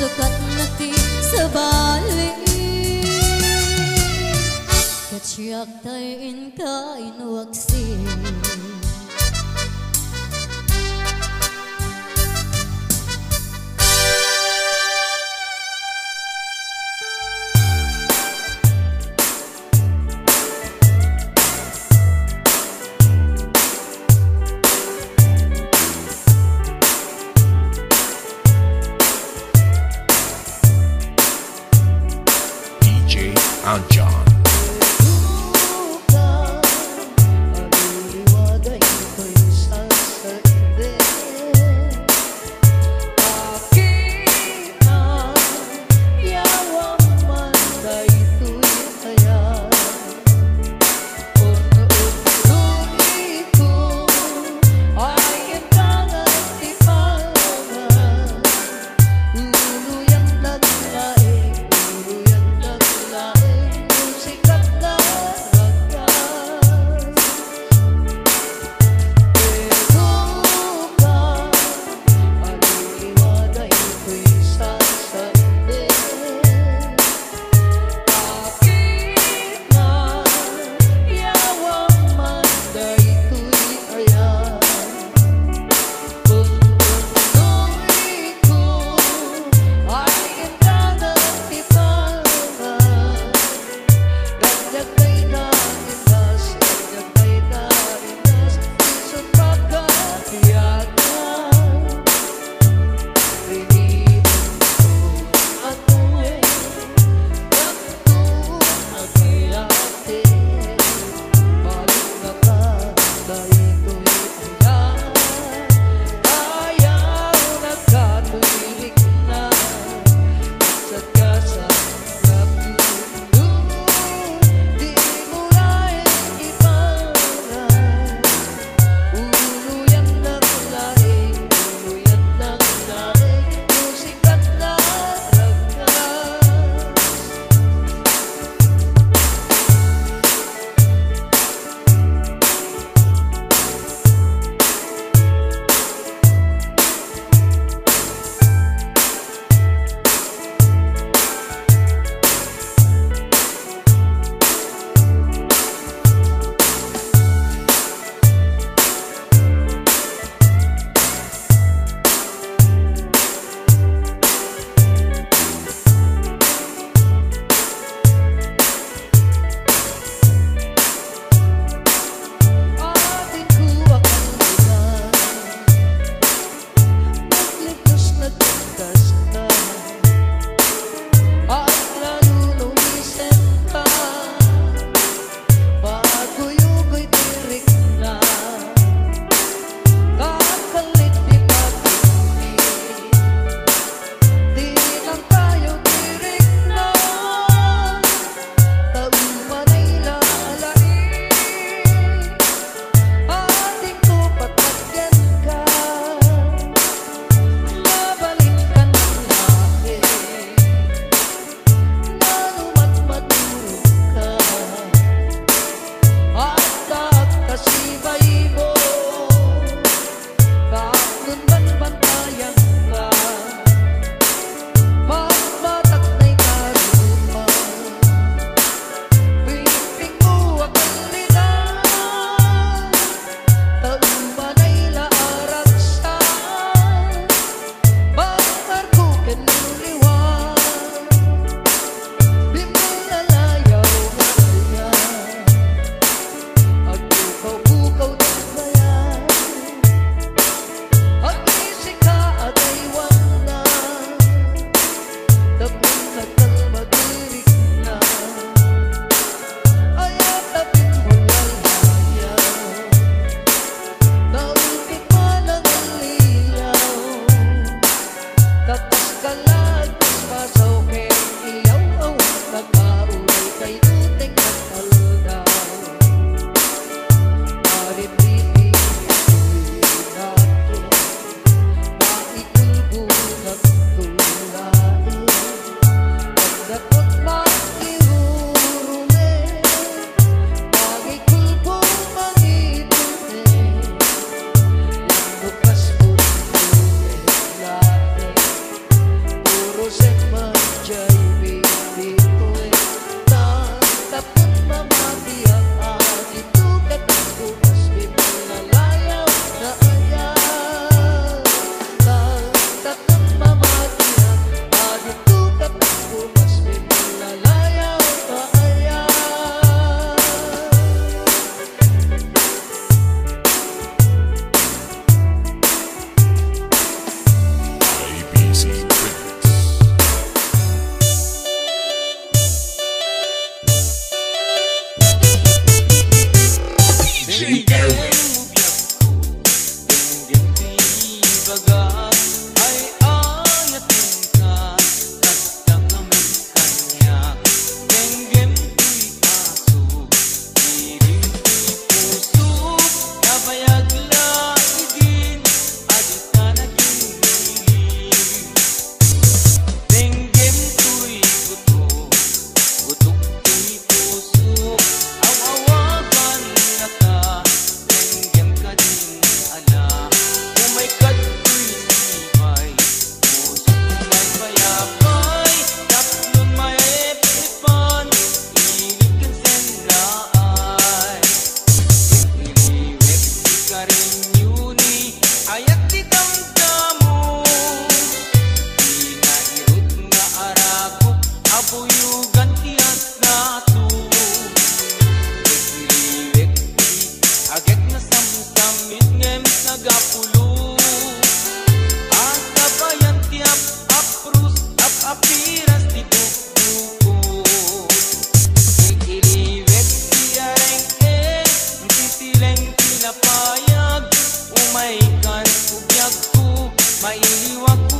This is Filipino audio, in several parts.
sukat na ti sa bali. Katsyak tayin ka inuwaksi. John.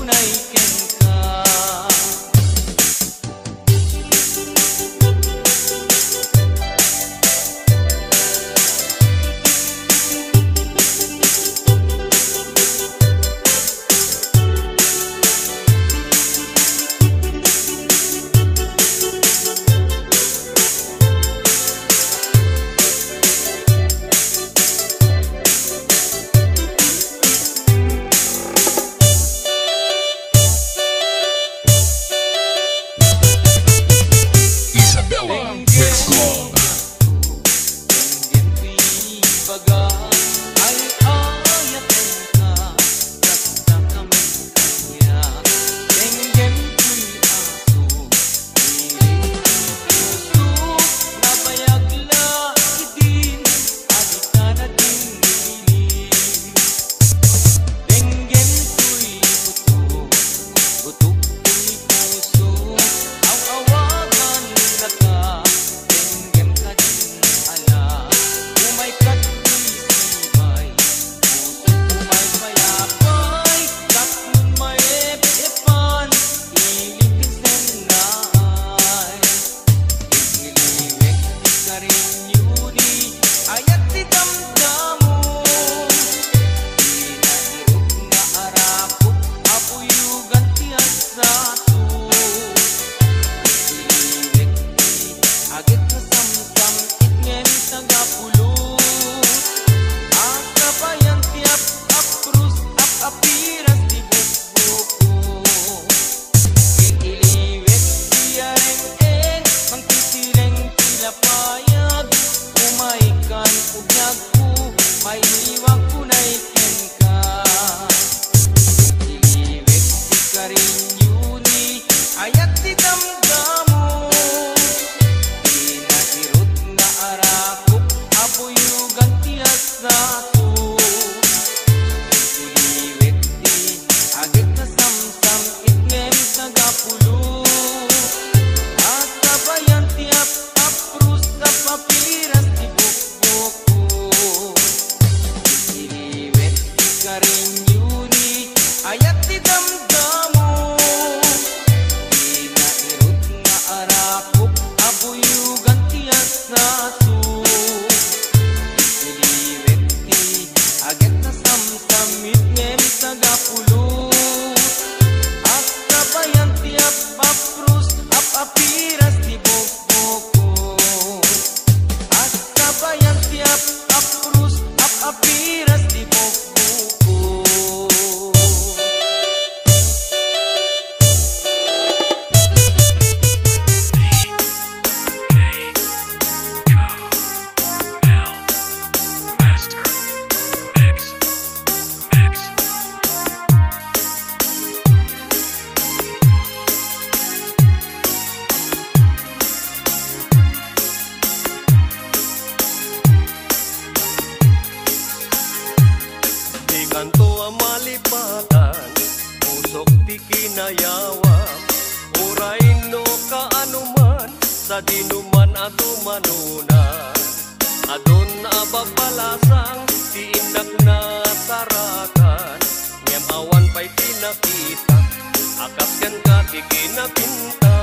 sa dinuman ato manunan. Adun ababalasang ti indak na tarakan. Ngem awan pa'y pinakita, akas kan ka ti kinapinta.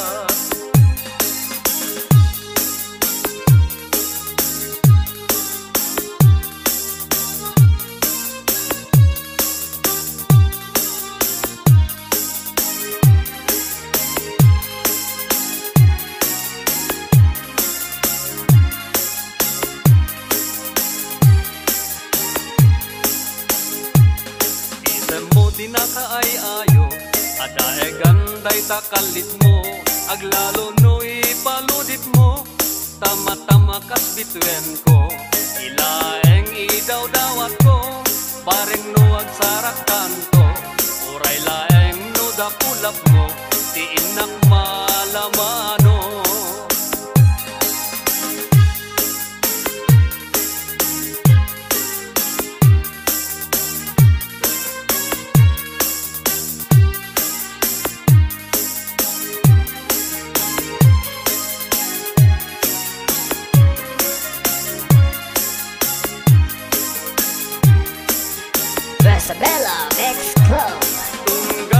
Di na kaay-ayo, adae ganday takalit mo, aglalo no ipaludit mo, tama-tama kas bituen ko, ilaeng idaw-dawat ko, pareng no agsarak kanto, uray laeng no dakulap mo, ti inak malamano. Isabella Mix Club.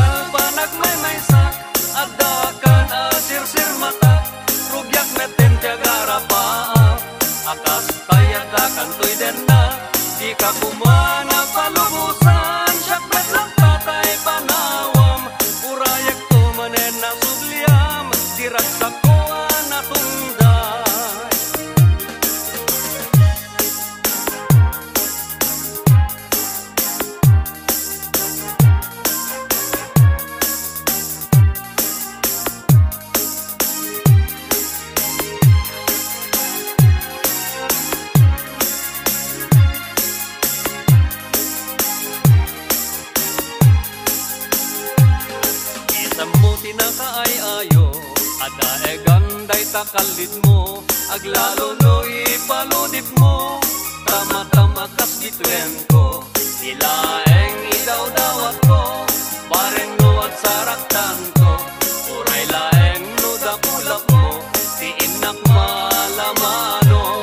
tinakaay-ayo, adae ganday takalid mo, aglalo no ipaludip mo, tama-tama kas bitwen ko, ilaeng idaw-dawat ko, bareng no at saraktan ko, uray laeng no dakulap mo, di inak malamano.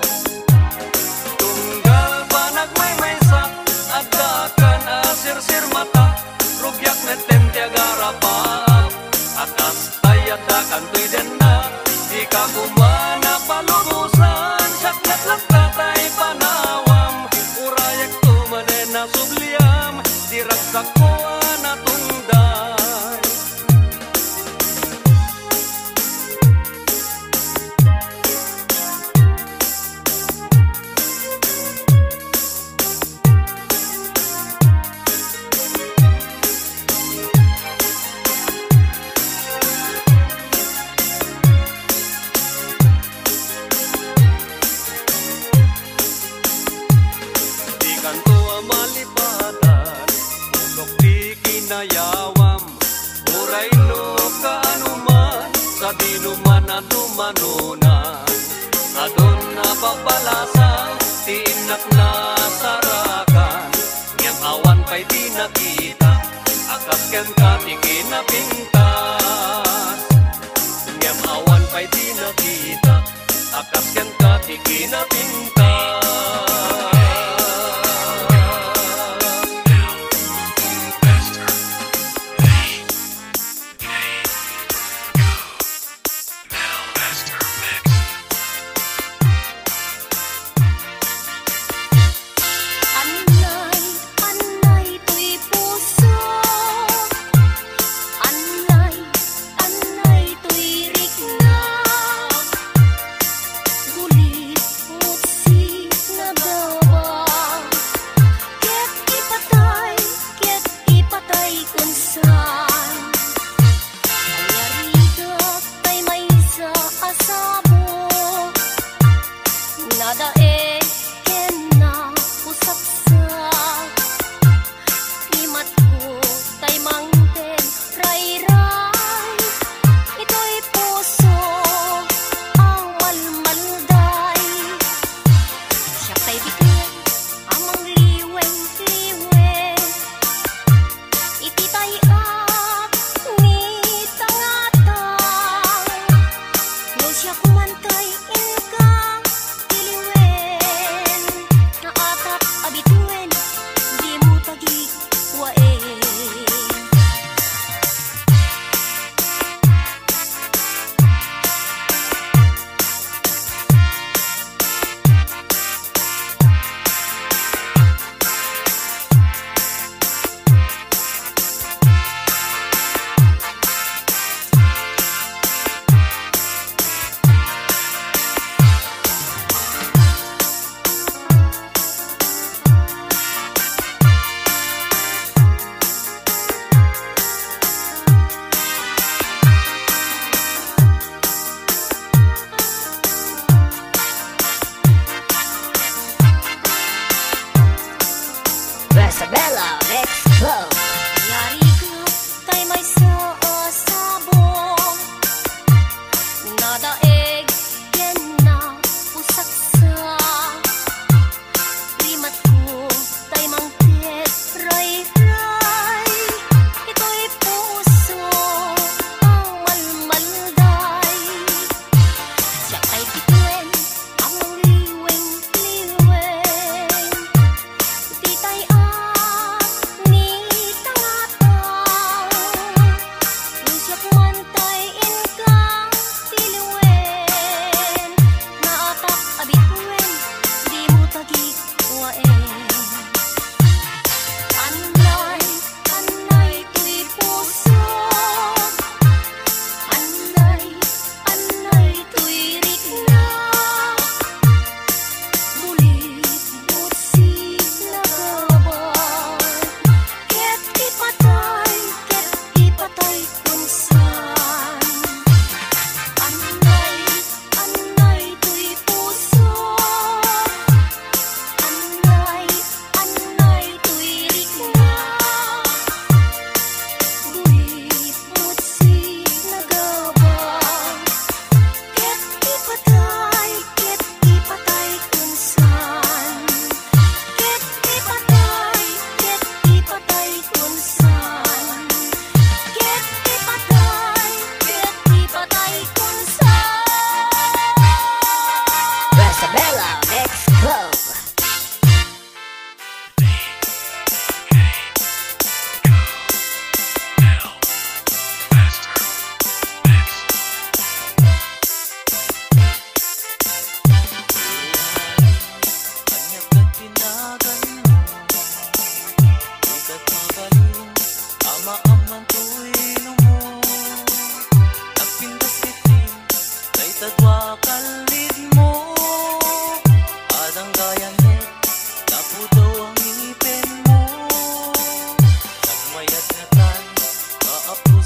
Tunggal pa nagmaymaysak, adakan asir-sir mata, rugyak netem tiagarapat, akas tayadakan tuy den na, di ka kumana palubusan, syaknet lang tatay panawam, urayak tumanen na subliam, di ragsak ko anatunday. Malipatan, usok di kinayawam, uray no kaanuman, sa dinuman at tumanunan, adon na papalasan, tiinak na sarakan, ngayang awan pa'y di nakita, akas ken ka di kinapintas, ngayang awan pa'y di nakita, akas ken ka di kinapintas. Gulit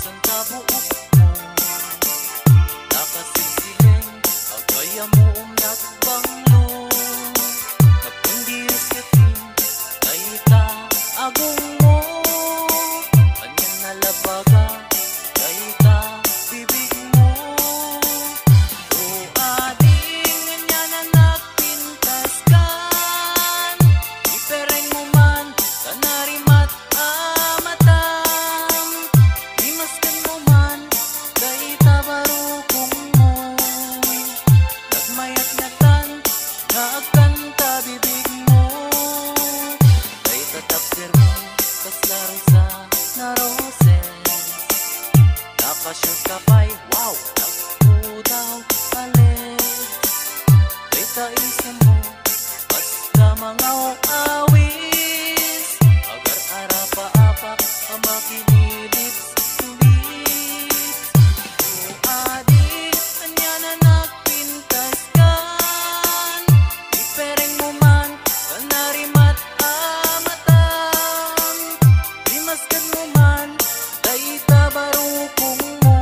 bisan kabuok mo nakasilsilin agaya mo nagbanglo nagpundiris katin kaita agong mo kanyan nalabaga kaita bibig mo o ading nga na nagpintas kan ipereng mo man kanarimat amatam imaskan mo man kaita barukong mo nagmayat ngatan naagkanta bibig mo kaita tapder mo kaslaro sa naroses nakashoot ka pa'y wow nagpudaw alis kaita isa mo basta mga awis agar arapa-apak ang makililips tulis o adik kanya na nagpintas kan ipereng mo man kanarimat amatam imaskan mo man kaita barukong mo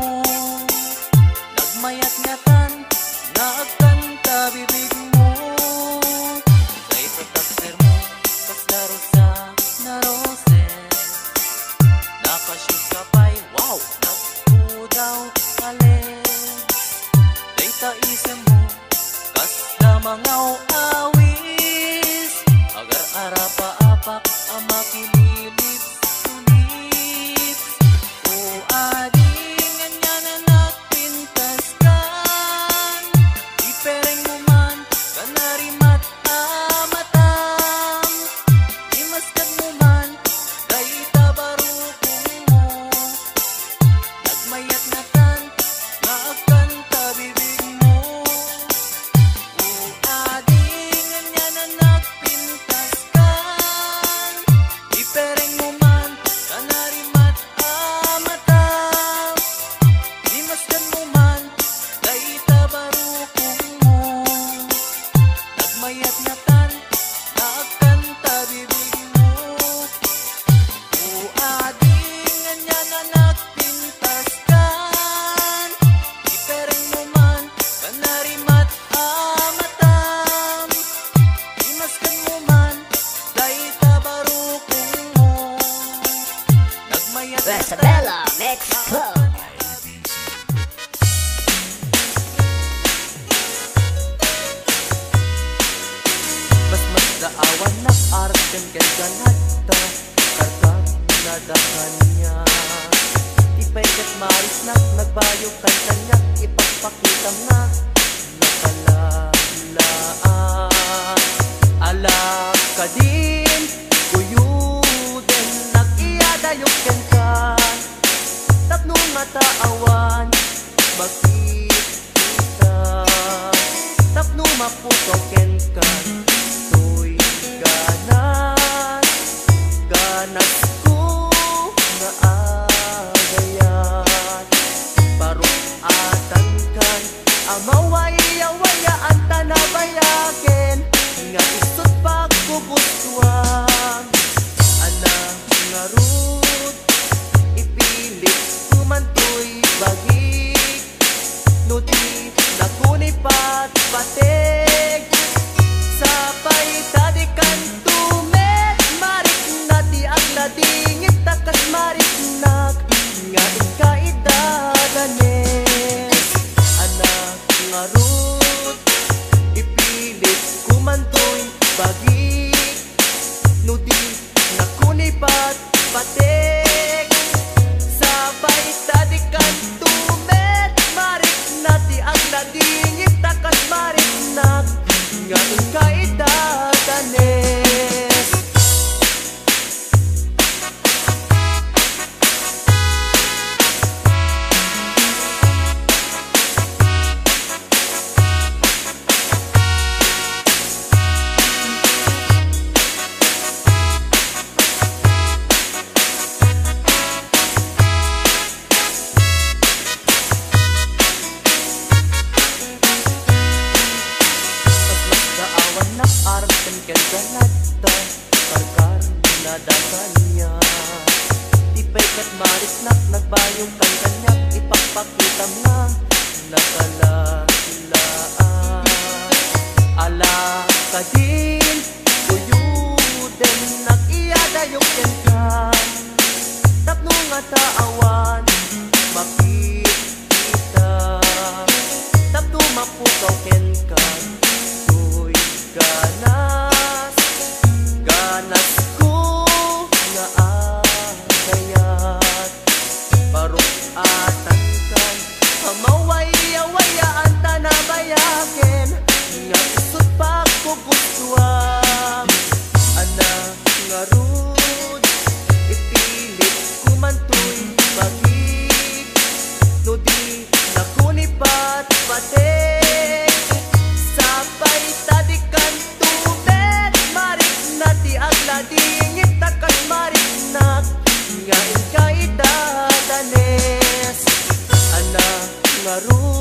nagmayat ngatan naagkanta bibig mo kaita takder mo kaslaro sa naroses nakashoot ka pa'y wow nagpudaw alis kaita isa mo kasla mga awis agar arapa-apak ang makililips tulips o ading nga na nagpintas kan ipereng mo man kanarimat amatam imaskan mo man kaita barukong mo nagmayat ngatan naagkanta bibig mo o ading nga na nagpintas kan ipereng mo man kanarimat amatam imaskan mo man kaita barukong mo nagmayat ngatan naagkanta bibig mo o ading nga na nagpintas kan ipereng mo man kanarimat amatam imaskan mo man kaita barukong mo nagmayat Rosabella Mix Club. Bas magdaawan na arten kan ganadta karkag nadakan niya ipaikat maris na nagbayo kan kanyak ipagpakita nga nakalalaan alak ka din kuyuden nag-iadayok ken kan tapno nga taawan bakit kita tapno maputo ken kan tuy ganas ganas ko nga agayat paruatan kan amawaya-waya ang tanabayaken nga isot pagkugustuhan tam nga nakalalaan. Ala kadin kuyuden nag-iyadayok yan ka. Tapno nga taawan makikita. Tapno mapukaw ken ka. Tuy ganas, ganas ko nga agayat. Parukatan kan hamawaya-wayaan tanabayaken. Nga isot pagkugustuhan. Anak nga rud ipilit kumantoy bagik. No di nakunipat patek. Sabay tadikan tubet marik na ti agladingit takas marik nak. Nga ikay dadanes. Anak nga rud